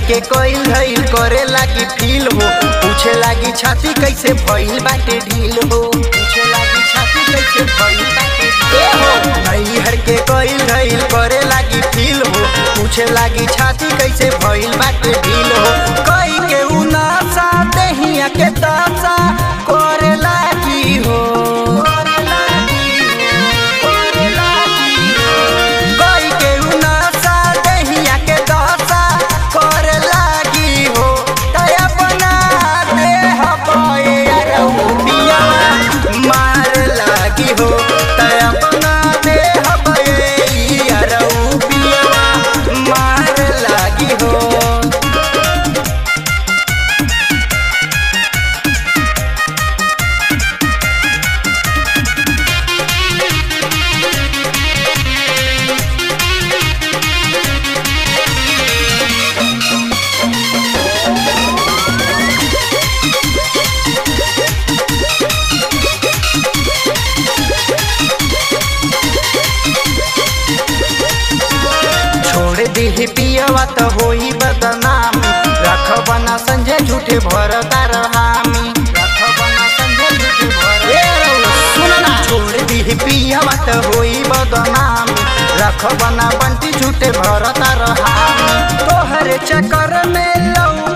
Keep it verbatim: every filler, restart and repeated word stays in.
के कोई धैल करे लागी फील हो, पूछे लागी छाती कैसे भइल बाटे ढील हो, पूछे लागी छाती कैसे भइल बाटे ढील हो। नैहर के कोई धैल करे लागी फील हो, पूछे लागी छाती कैसे भइल बाटे ढील हो। कई के उनासा देहिया के तासा करे लागी हो, दिही पियवा तो होई बदनाम, रखबना संजय झूठे भरता रहामी, रखबना संजय झूठे भरता सुनना। छोड़ दिही पियवा तो होई बदनाम, रखबना बंटी झूठे भरता रहामी। तोहरे चक्कर में लौ